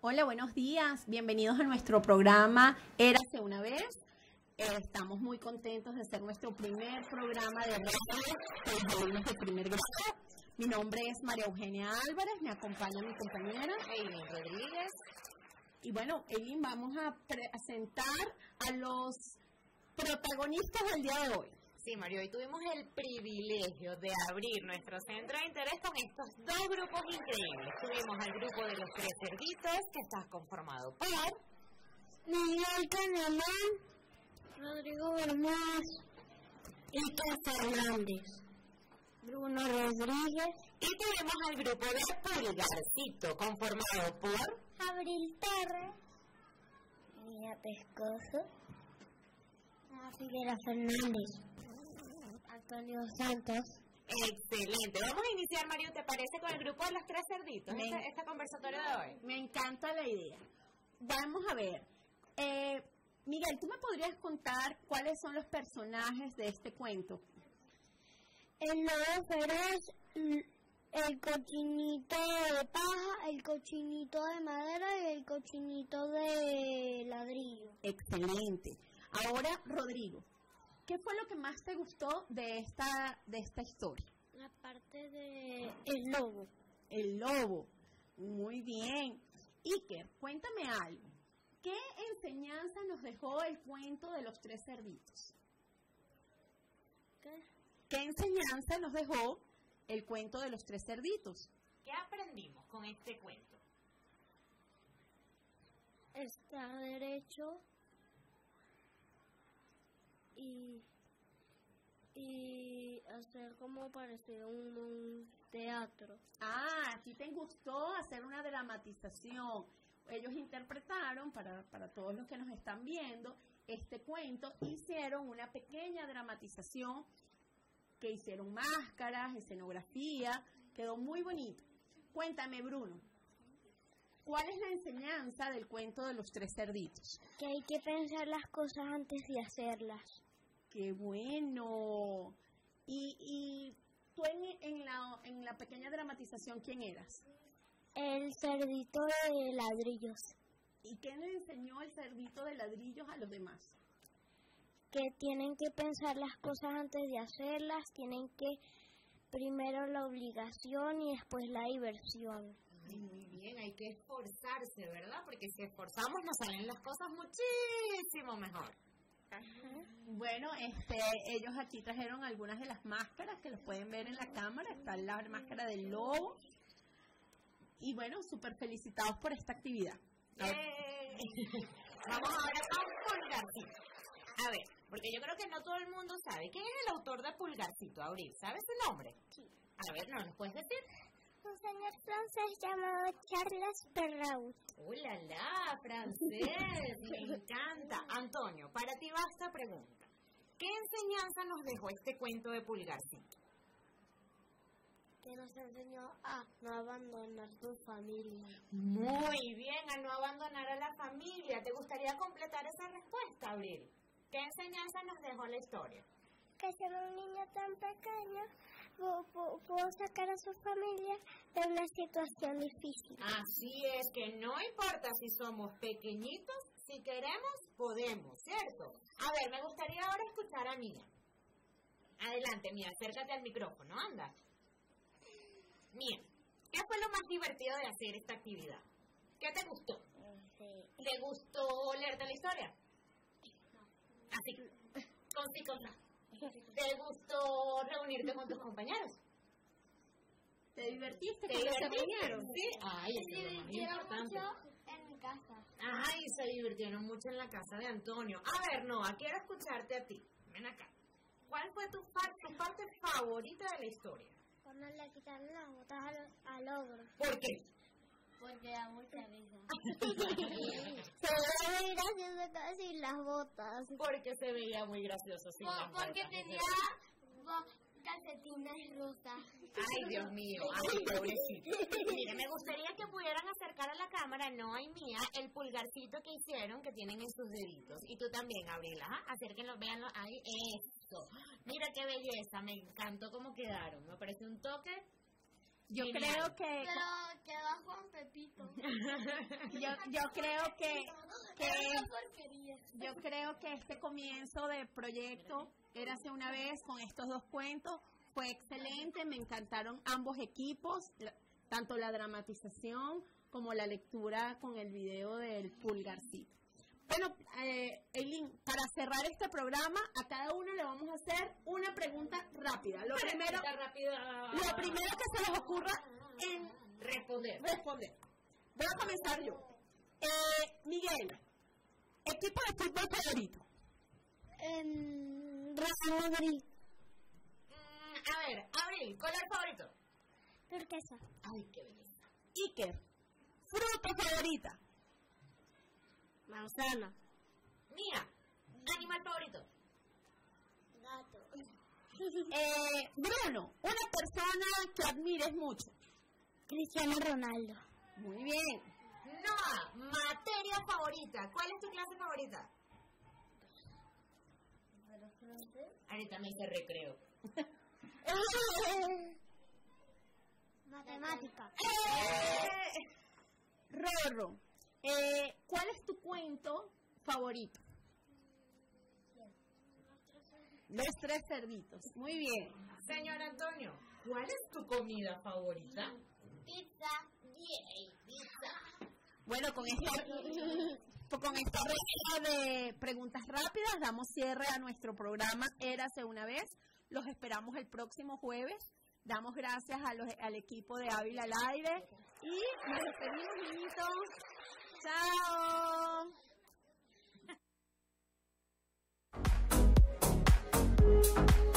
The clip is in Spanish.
Hola, buenos días. Bienvenidos a nuestro programa Érase una vez. Estamos muy contentos de hacer nuestro primer programa de radio con los alumnos de primer grado. Mi nombre es María Eugenia Álvarez, me acompaña mi compañera Eileen Rodríguez. Y bueno, Eileen, vamos a presentar a los protagonistas del día de hoy. Sí, Mario, hoy tuvimos el privilegio de abrir nuestro centro de interés con estos dos grupos increíbles. Tuvimos al grupo de los tres cerditos, que está conformado por Miguel Canamán, Rodrigo Bermúdez, Iker Fernández, Bruno Rodríguez, y tuvimos al grupo de Pulgarcito, conformado por Abril Terre, Mía Pescoso, Figuera Fernández, Antonio Santos. Excelente. Vamos a iniciar, Mario, ¿te parece con el grupo de los tres cerditos? Este conversatorio de hoy. Me encanta la idea. Vamos a ver. Miguel, ¿tú me podrías contar cuáles son los personajes de este cuento? El lobo feroz, el cochinito de paja, el cochinito de madera y el cochinito de ladrillo. Excelente. Ahora, Rodrigo, ¿qué fue lo que más te gustó de esta historia? La parte de el lobo. El lobo. Muy bien. Iker, cuéntame algo. ¿Qué enseñanza nos dejó el cuento de los tres cerditos? ¿Qué enseñanza nos dejó el cuento de los tres cerditos? ¿Qué aprendimos con este cuento? Estar derecho y hacer como parecido un teatro. Ah, ¿a ti te gustó hacer una dramatización? Ellos interpretaron, para todos los que nos están viendo, este cuento, hicieron una pequeña dramatización, que hicieron máscaras, escenografía, quedó muy bonito. Cuéntame, Bruno, ¿cuál es la enseñanza del cuento de los tres cerditos? Que hay que pensar las cosas antes de hacerlas. ¡Qué bueno! Y tú en la pequeña dramatización, ¿quién eras? El cerdito de ladrillos. ¿Y qué le enseñó el cerdito de ladrillos a los demás? Que tienen que pensar las cosas antes de hacerlas, tienen que primero la obligación y después la diversión. Ay, muy bien, hay que esforzarse, ¿verdad? Porque si esforzamos nos salen las cosas muchísimo mejor. Ajá. Bueno, ellos aquí trajeron algunas de las máscaras que los pueden ver en la cámara. Está la máscara del lobo. Y bueno, súper felicitados por esta actividad. Vamos ahora a Pulgarcito. A ver, porque yo creo que no todo el mundo sabe. ¿Quién es el autor de Pulgarcito, Abril? ¿Sabes su nombre? Sí. A ver, ¿no nos puedes decir? Un señor francés llamado Charles Perrault. ¡Hola, la francés! Me encanta. Antonio, para ti va esta pregunta. ¿Qué enseñanza nos dejó este cuento de Pulgarcito? Que nos enseñó a no abandonar tu familia. Muy bien, a no abandonar a la familia. ¿Te gustaría completar esa respuesta, Abril? ¿Qué enseñanza nos dejó la historia? Que siendo un niño tan pequeño pudo sacar a su familia de una situación difícil. Así es, que no importa si somos pequeñitos, si queremos, podemos, ¿cierto? A ver, me gustaría ahora escuchar a Mía. Adelante, Mía, acércate al micrófono, anda. Mía, ¿qué fue lo más divertido de hacer esta actividad? ¿Qué te gustó? Sí. ¿Te gustó leerte la historia? Así, con sí, con no. ¿Te gustó reunirte con tus compañeros? ¿Te divertiste? ¿Te divertiste? Sí. Ay, eso es lo más importante. En mi casa. Ay, se divirtieron mucho en la casa de Antonio. A ver, Noah, quiero escucharte a ti. Ven acá. ¿Cuál fue tu parte favorita de la historia? Cuando le quitaron las botas al ogro. ¿Por qué? Porque da mucha risa. Se ve muy gracioso casi las botas. Porque se veía muy gracioso sin las botas. Porque tenía calcetines rosas. Ay, Dios mío, ay, pobrecito. Mire, me gustaría que pudieran acercar a la cámara, Noah y Mía, el pulgarcito que hicieron, que tienen en sus deditos. Y tú también, Abril, acérquenlo, véanlo. Ay, eso. Mira qué belleza, me encantó cómo quedaron. Me parece un toque. Yo genial. creo que... Pero quedó Juan Pepito. Yo creo yo creo que este comienzo de proyecto Érase una vez con estos dos cuentos fue excelente, me encantaron ambos equipos, tanto la dramatización como la lectura con el video del Pulgarcito. Bueno, Eileen, para cerrar este programa, a cada uno le vamos a hacer una pregunta rápida. Lo primero que se les ocurra en responder. Voy a comenzar yo. Miguel, equipo de fútbol favorito. Real Madrid. A ver, Abril, color favorito. Turquesa. Ay, qué belleza. Iker, fruta favorita. Manzana. Mía, animal favorito. Gato. Bruno, una persona que admires mucho. Cristiano Ronaldo. Muy bien. Noah, materia favorita. ¿Cuál es tu clase favorita? Ahorita me hice recreo. Matemática. Rorro, ¿cuál es tu cuento favorito? Los tres cerditos. Muy bien. Señor Antonio, ¿cuál es tu comida favorita? Pizza. Yay, pizza. Bueno, con esta regla de preguntas rápidas damos cierre a nuestro programa Érase una vez. Los esperamos el próximo jueves. Damos gracias al equipo de Ávila al Aire y nos despedimos, niñitos. ¡Chao!